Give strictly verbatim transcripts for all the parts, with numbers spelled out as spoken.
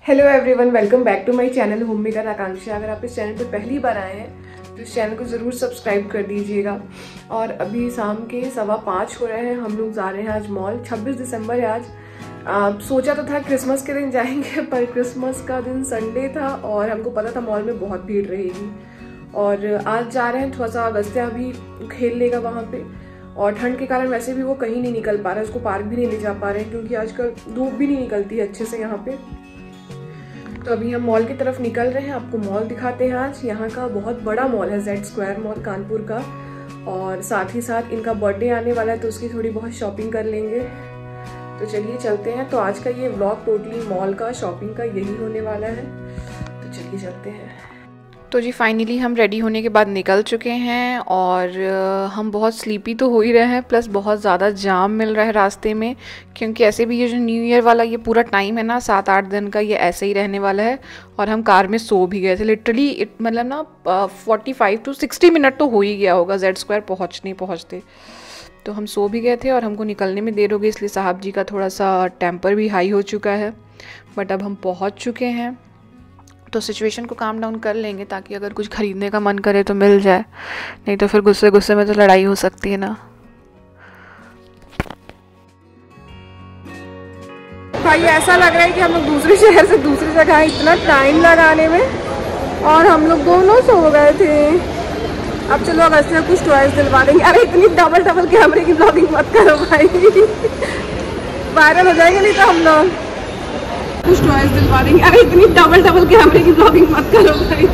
Hello everyone, welcome back to my channel home maker Akanksha. अगर आप इस चैनल पर पहली बार आए हैं तो इस चैनल को ज़रूर सब्सक्राइब कर दीजिएगा। और अभी शाम के सवा पाँच हो रहे हैं, हम लोग जा रहे हैं आज मॉल। छब्बीस दिसंबर है आज। आ, सोचा तो था क्रिसमस के दिन जाएंगे, पर क्रिसमस का दिन संडे था और हमको पता था मॉल में बहुत भीड़ रहेगी। और आज जा रहे हैं, थोड़ा सा अगस्त्या भी खेल लेगा वहाँ पे। और ठंड के कारण वैसे भी वो कहीं नहीं निकल पा रहा है, उसको पार्क भी नहीं ले जा पा रहे हैं क्योंकि आजकल धूप भी नहीं निकलती है अच्छे से यहाँ पे। तो अभी हम मॉल की तरफ निकल रहे हैं, आपको मॉल दिखाते हैं आज। यहाँ का बहुत बड़ा मॉल है, जेड स्क्वायर मॉल कानपुर का। और साथ ही साथ इनका बर्थडे आने वाला है तो उसकी थोड़ी बहुत शॉपिंग कर लेंगे। तो चलिए चलते हैं। तो आज का ये व्लॉग टोटली मॉल का, शॉपिंग का यही होने वाला है। तो चलिए चलते हैं। तो जी फाइनली हम रेडी होने के बाद निकल चुके हैं और हम बहुत स्लीपी तो हो ही रहे हैं, प्लस बहुत ज़्यादा जाम मिल रहा है रास्ते में, क्योंकि ऐसे भी ये जो न्यू ईयर वाला ये पूरा टाइम है ना, सात आठ दिन का, ये ऐसे ही रहने वाला है। और हम कार में सो भी गए थे लिटरली, मतलब ना forty five to sixty minute तो हो ही गया होगा जेड स्क्वायर पहुँचने पहुँचते। तो हम सो भी गए थे और हमको निकलने में देर हो गई, इसलिए साहब जी का थोड़ा सा टेम्पर भी हाई हो चुका है। बट अब हम पहुँच चुके हैं तो सिचुएशन को काम डाउन कर लेंगे, ताकि अगर कुछ खरीदने का मन करे तो मिल जाए, नहीं तो फिर गुस्से गुस्से में तो लड़ाई हो सकती है ना। भाई ऐसा लग रहा है कि हम लोग दूसरे शहर से दूसरी जगह हैं, इतना टाइम लगाने में, और हम लोग दोनों सो गए थे। अब चलो अगस्त्या कुछ टॉयज दिलवा देंगे। अरे इतनी डबल डबल कैमरे की ब्लॉगिंग मत करो भाई, वायरल हो जाएंगे नहीं तो हम लोग। कुछ टॉयज दिलवा देंगे। अरे इतनी डबल डबल कैमरे की ब्लॉगिंग मत करो भाई।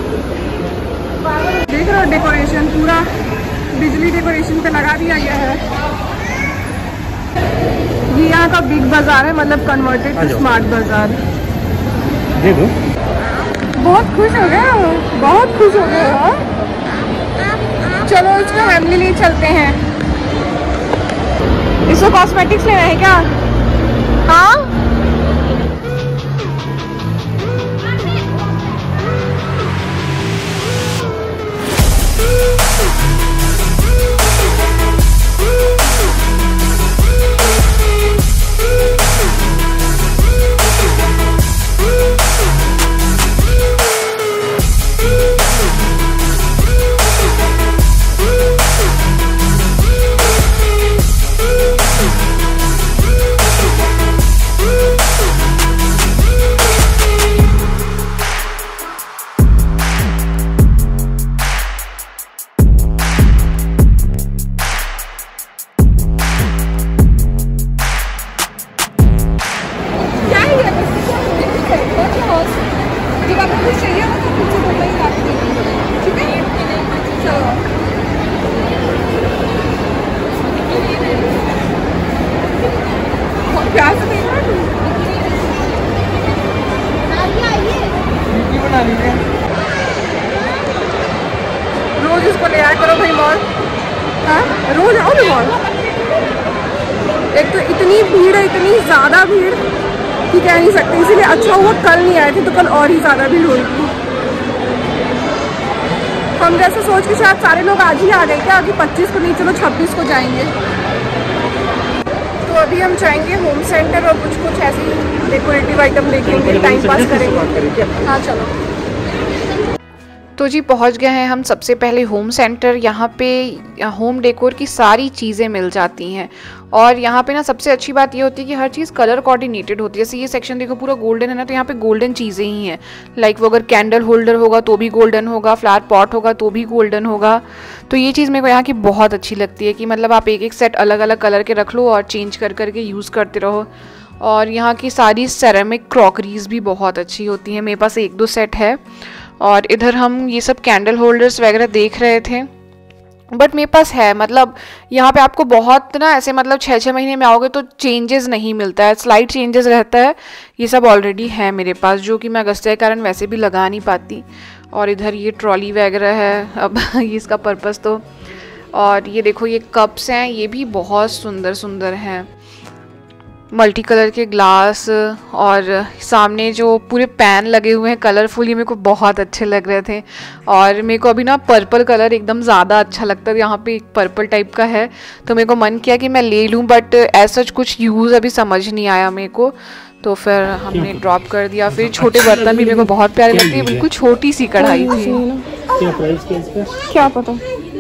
देख रहे हो डेकोरेशन, पूरा बिजली डेकोरेशन पे लगा दिया गया है। ये यहाँ का बिग बाजार है, मतलब कन्वर्टेड टू स्मार्ट बाजार। देखो बहुत खुश हो गए हो, बहुत खुश हो गए हो। चलो इसको फैमिली लिए चलते हैं। इसको कॉस्मेटिक्स लेना है क्या? हाँ रोज इसको ले आया करो भाई मॉल। हाँ रोज आओ ना मॉल। एक तो इतनी भीड़ है, इतनी ज़्यादा भीड़ कि कह नहीं सकते, इसीलिए अच्छा हुआ कल नहीं आए थे, तो कल और ही ज़्यादा भीड़ हुई थी। हम जैसे सोच के शायद सारे लोग आज ही आ गए क्या, अभी पच्चीस को नहीं, चलो छब्बीस को जाएंगे। तो अभी हम जाएंगे होम सेंटर और कुछ कुछ ऐसी डेकोरेटिव आइटम देखेंगे, टाइम पास करेंगे। हाँ चलो। तो जी पहुंच गए हैं हम सबसे पहले होम सेंटर। यहाँ पे होम डेकोर की सारी चीज़ें मिल जाती हैं। और यहाँ पे ना सबसे अच्छी बात ये होती है कि हर चीज़ कलर कोऑर्डिनेटेड होती है। जैसे ये सेक्शन देखो पूरा गोल्डन है ना, तो यहाँ पे गोल्डन चीज़ें ही हैं। लाइक वो अगर कैंडल होल्डर होगा तो भी गोल्डन होगा, फ्लावर पॉट होगा तो भी गोल्डन होगा। तो ये चीज़ मेरे को यहाँ की बहुत अच्छी लगती है कि मतलब आप एक एक सेट अलग अलग कलर के रख लो और चेंज कर करके यूज़ करते रहो। और यहाँ की सारी सेरेमिक क्रॉकरीज भी बहुत अच्छी होती हैं। मेरे पास एक दो सेट है। और इधर हम ये सब कैंडल होल्डर्स वगैरह देख रहे थे, बट मेरे पास है, मतलब यहाँ पे आपको बहुत ना ऐसे मतलब छः छः महीने में आओगे तो चेंजेस नहीं मिलता है, स्लाइट चेंजेस रहता है। ये सब ऑलरेडी है मेरे पास, जो कि मैं अगस्त्या के कारण वैसे भी लगा नहीं पाती। और इधर ये ट्रॉली वगैरह है, अब ये इसका पर्पस तो। और ये देखो ये कप्स हैं, ये भी बहुत सुंदर सुंदर हैं। मल्टी कलर के ग्लास और सामने जो पूरे पैन लगे हुए हैं कलरफुल, ये मेरे को बहुत अच्छे लग रहे थे। और मेरे को अभी ना पर्पल कलर एकदम ज़्यादा अच्छा लगता है, यहाँ पे एक पर्पल टाइप का है तो मेरे को मन किया कि मैं ले लूँ, बट ऐसा कुछ यूज़ अभी समझ नहीं आया मेरे को, तो फिर हमने ड्रॉप कर दिया। फिर छोटे बर्तन भी मेरे को बहुत प्यारे लगते हैं, बिल्कुल छोटी सी कढ़ाई थी। क्या प्राइस क्या इसका? क्या पता,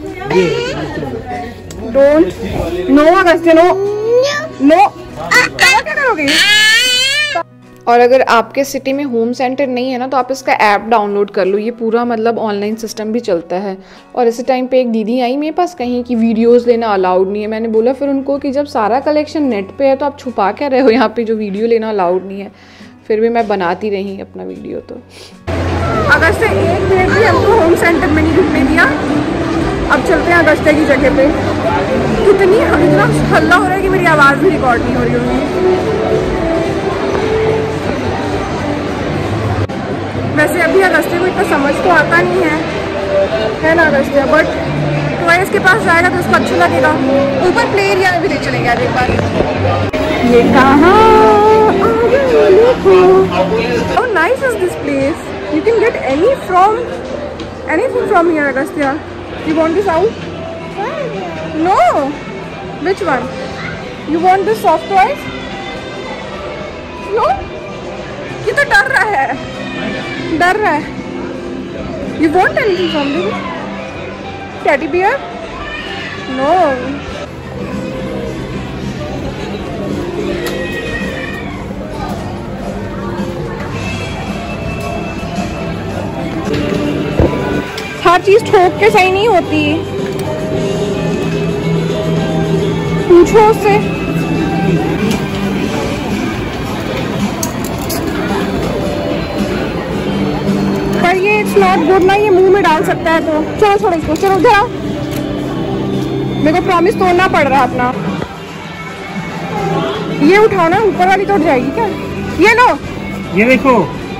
don't know Agastya, no no. क्या करोगे? और अगर आपके सिटी में होम सेंटर नहीं है ना, तो आप इसका ऐप डाउनलोड कर लो, ये पूरा मतलब ऑनलाइन सिस्टम भी चलता है। और इसी टाइम पे एक दीदी आई मेरे पास कहीं कि वीडियोस लेना अलाउड नहीं है। मैंने बोला फिर उनको कि जब सारा कलेक्शन नेट पे है तो आप छुपा क्या रहे हो यहाँ पे जो वीडियो लेना अलाउड नहीं है। फिर भी मैं बनाती रही अपना वीडियो। तो अगस्त्य एक मिनट भी हमको होम सेंटर में नहीं घूमने दिया। अब चलते हैं अगस्त्य की जगह पे। कितनी इतना हल्ला हो रहा है कि मेरी आवाज़ भी रिकॉर्ड नहीं हो रही होगी। वैसे अभी अगस्त्य को इतना समझ तो आता नहीं है, है ना अगस्त्य, बट टॉयज के पास जाएगा तो उसको अच्छा लगेगा। ऊपर प्ले एरिया में भी ले चलेंगे आज एक बार। ये कहाँ How nice is this place? You can get any from anything from here, Agastya. You want this out? No. Which one? You want this soft toys? No. ये तो डर रहा है, डर रहा है। You want anything from this? Teddy bear? No. हर चीज ठोक के सही नहीं होती, पूछो उससे। पर ये इट्स नॉट गुड ना, ये मुंह में डाल सकता है तो चलो छोड़ो इसको। चलो उधर आओ, मेरे को प्रॉमिस तोड़ना पड़ रहा है अपना। ये उठाओ ना, ऊपर वाली तोड़ जाएगी क्या? ये लो, ये देखो,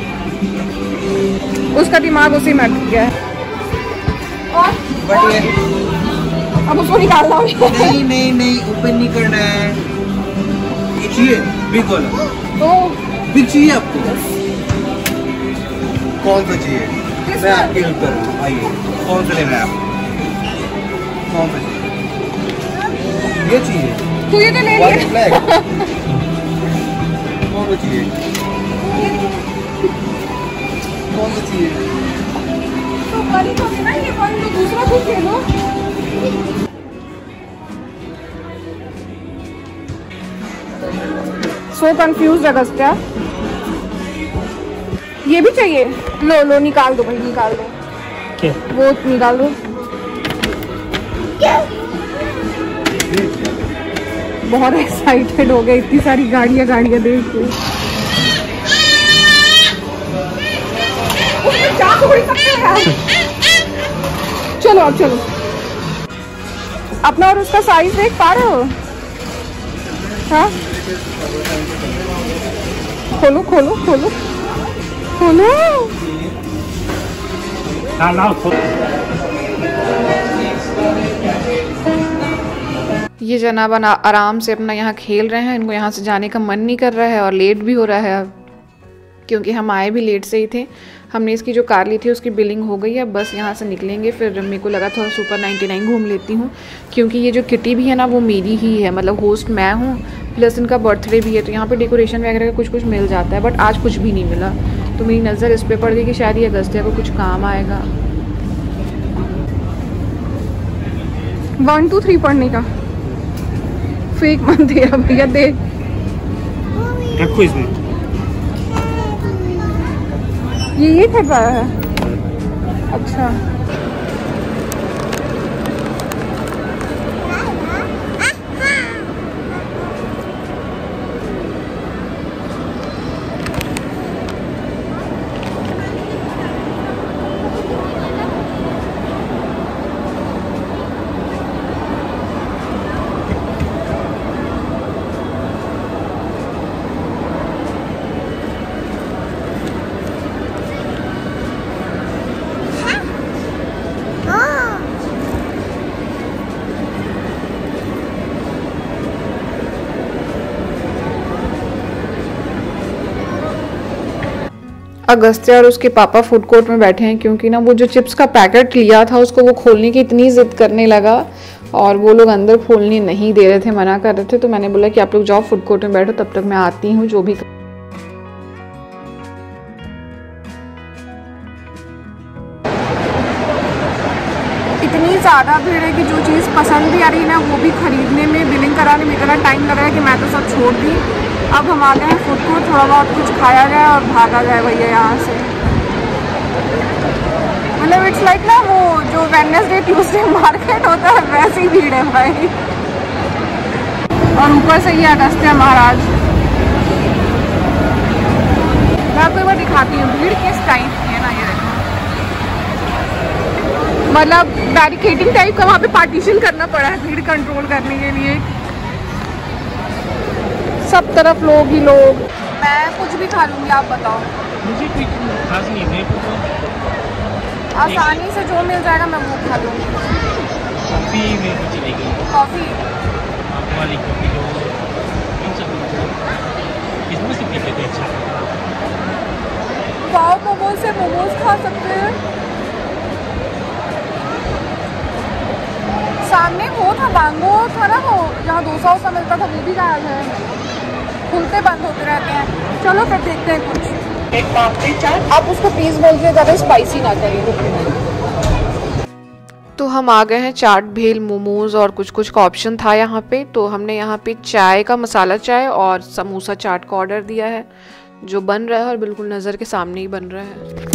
उसका दिमाग उसी में अटक गया है। और अब उसको निकालना है। नहीं नहीं नहीं, ओपन नहीं करना है। ये चाहिए बिग वाला? तो बिग चाहिए आपको? कौन सा चाहिए? मैं आपके ऊपर हूँ, आइए। कौन सा लेना है आपको? कौन सा चाहिए? ये चाहिए? तू ये तो ले लिया। कौन सा चाहिए? कौन सा चाहिए? तो बड़ी तो ना ये बड़ी, तो दूसरा कुछ ले लो। So confused Agastya. ये भी चाहिए? लो लो, निकाल दो भाई, निकाल दो। क्या? वो निकाल दो। बहुत एक्साइटेड हो गए इतनी सारी गाड़ियां गाड़ियां देख के। क्या थोड़ी सकते हैं यार। चलो अब चलो, अपना और उसका साइज देख पा रहे हो? हाँ, खोलो खोलो खोलो खोलो। हाँ लाओ। ये जनाब आराम से अपना यहाँ खेल रहे हैं, इनको यहाँ से जाने का मन नहीं कर रहा है और लेट भी हो रहा है अब, क्योंकि हम आए भी लेट से ही थे। हमने इसकी जो कार ली थी उसकी बिलिंग हो गई है, बस यहाँ से निकलेंगे। फिर मेरे को लगा थोड़ा सुपर नाइन्टी नाइन घूम लेती हूँ, क्योंकि ये जो किटी भी है ना वो मेरी ही है, मतलब होस्ट मैं हूँ, प्लस इनका बर्थडे भी है। तो यहाँ पे डेकोरेशन वगैरह का कुछ कुछ मिल जाता है, बट आज कुछ भी नहीं मिला। तो मेरी नज़र इस पर पड़ गई कि शायद ये अगस्त्या को कुछ काम आएगा। वन टू थ्री पढ़ने का फेक मन दे भैया, दे रखो इसमें। ये ये कर रहा है। अच्छा, अगस्त्य और उसके पापा फूड कोर्ट में बैठे हैं क्योंकि ना वो जो चिप्स का पैकेट लिया था उसको वो खोलने की इतनी ज़िद करने लगा और वो लोग अंदर खोलने नहीं दे रहे थे, मना कर रहे थे। तो मैंने बोला कि आप लोग जाओ फूड कोर्ट में बैठो, तब तक मैं आती हूँ जो भी। इतनी ज़्यादा भीड़ है कि जो चीज़ पसंद भी आ रही है ना वो भी खरीदने में, बिलिंग कराने में इतना टाइम लग रहा है कि मैं तो सब छोड़ दी। अब हम आ गए हैं फूड कोर्ट, थोड़ा बहुत कुछ खाया जाए और भागा जाए भैया यहाँ से। मतलब इट्स लाइक ना वो जो वेडनेसडे ट्यूसडे मार्केट होता है वैसी भीड़ है भाई। और ऊपर से ये अगस्त्य महाराज, मैं आपको एक बार दिखाती हूँ भीड़ किस टाइप की है ना। ये मतलब बैरिकेडिंग टाइप का वहाँ पे पार्टीशन करना पड़ा है भीड़ कंट्रोल करने के लिए। सब तरफ लोग ही लोग। मैं कुछ भी खा लूँगी, आप बताओ। मुझे कोई खास नहीं है, तो आसानी से जो मिल जाएगा मैं वो खा लूँगी। कॉफ़ी में भी चलेगी। कॉफ़ी वाली कॉफ़ी जो इसमें से पी लेते अच्छा। पाव मोमोज से मोमोज खा सकते हैं। सामने वो था बांगो था ना, वो जहाँ डोसा वोसा मिलता था, वो भी गायब है। खुलते बंद होते रहते हैं। चलो फिर देखते हैं कुछ। एक पापड़ी चाट, आप उसको प्लीज़ बोल के ज़्यादा स्पाइसी ना करिए। तो हम आ गए हैं चाट, भेल, मोमोज और कुछ कुछ का ऑप्शन था यहाँ पे। तो हमने यहाँ पे चाय का मसाला चाय और समोसा चाट का ऑर्डर दिया है, जो बन रहा है और बिल्कुल नज़र के सामने ही बन रहा है।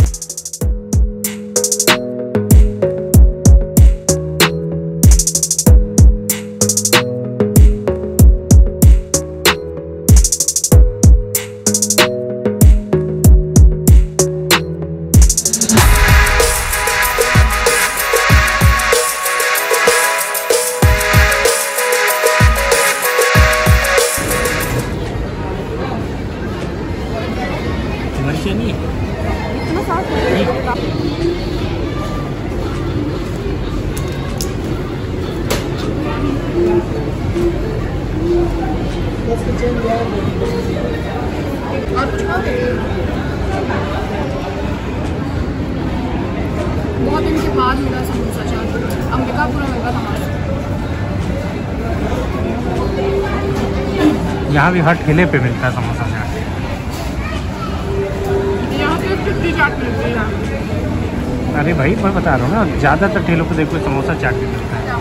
बहुत दिन के बाद मिला समोसा चाट, अंबिकापुर में मिला था। यहाँ भी हर ठेले पे मिलता है समोसा चाट। यहाँ पे टिक्की चाट मिलती है। अरे भाई मैं बता रहा हूँ ना, ज़्यादातर ठेलों पे देखो समोसा चाट भी मिलता है।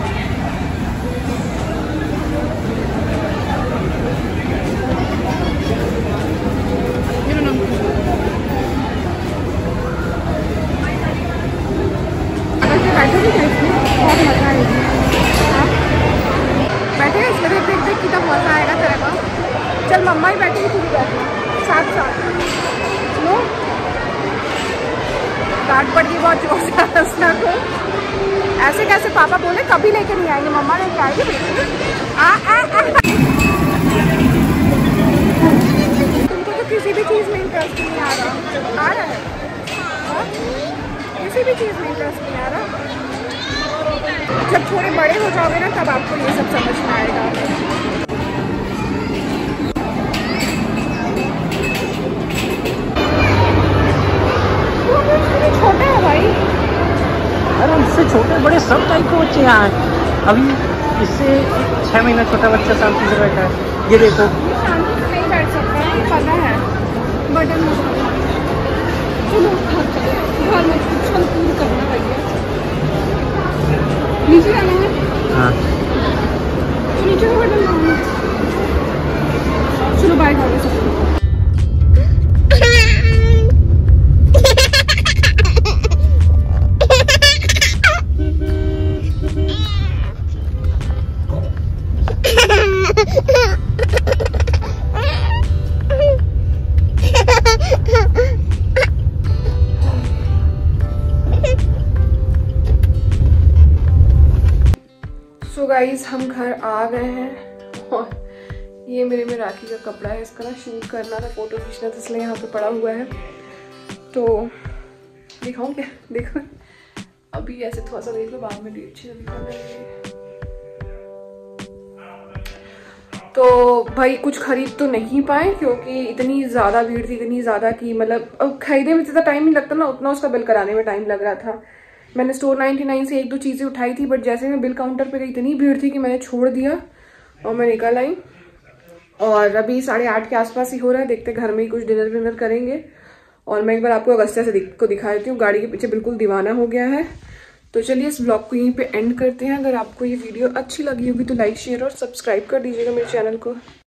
बैठेगा इसमें, देख देख देख कितना मजा आएगा तेरे को। चल मम्मा ही बैठेगी, तू भी बैठना साथ साथ। लो डांट पड़ गई बहुत जोर से हंसना को। ऐसे कैसे पापा बोले कभी लेके नहीं आएंगे, मम्मा लेके आएगी बेटी। आ आ आ तुमको तो किसी भी चीज़ में इंटरेस्ट नहीं आ रहा। आ रहा है हा? किसी भी चीज़ में इंटरेस्ट नहीं आ रहा। जब थोड़े बड़े हो जाओगे ना तब आपको ये सब समझ में आएगा। छोटे हैं भाई। अरे इससे छोटे बड़े सब टाइप के बच्चे यहाँ हैं। अभी इससे छः महीना छोटा बच्चा शांति से बैठा है। ये देखो, शांति से नहीं बैठ सकता है, पता है बटन चलो घर में छल पूरी करना भैया। नीचे जाना है। हाँ नीचे का बटन दबाना। चलो बाय कर सकते। सो गाइज हम घर आ गए हैं और ये मेरे में राखी का कपड़ा है, इसका ना शूट करना था, फोटो खींचना था, इसलिए यहाँ पे पड़ा हुआ है। तो दिखाऊँ क्या? देखो अभी ऐसे थोड़ा सा देख लो, बाद में अच्छी दिखाना है। तो भाई कुछ खरीद तो नहीं पाए क्योंकि इतनी ज़्यादा भीड़ थी, इतनी ज़्यादा कि मतलब अब खरीदने में जितना टाइम नहीं लगता ना उतना उसका बिल कराने में टाइम लग रहा था। मैंने स्टोर नाइन्टी नाइन से एक दो चीज़ें उठाई थी, बट जैसे मैं बिल काउंटर पे गई इतनी भीड़ थी कि मैंने छोड़ दिया और मैं निकल आई। और अभी साढ़े आठ के आसपास ही हो रहा है, देखते घर में ही कुछ डिनर विनर करेंगे। और मैं एक बार आपको अगस्त्या से को दिखा देती हूँ, गाड़ी के पीछे बिल्कुल दीवाना हो गया है। तो चलिए इस ब्लॉग को यहीं पे एंड करते हैं। अगर आपको ये वीडियो अच्छी लगी होगी तो लाइक शेयर और सब्सक्राइब कर दीजिएगा मेरे चैनल को।